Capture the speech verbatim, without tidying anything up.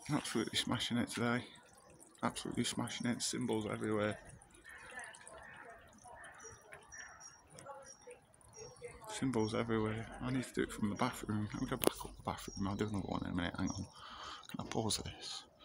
Absolutely smashing it today. Absolutely smashing it. Symbols everywhere. Symbols everywhere. I need to do it from the bathroom. Let me go back up the bathroom. I'll do another one in a minute. Hang on. Can I pause this?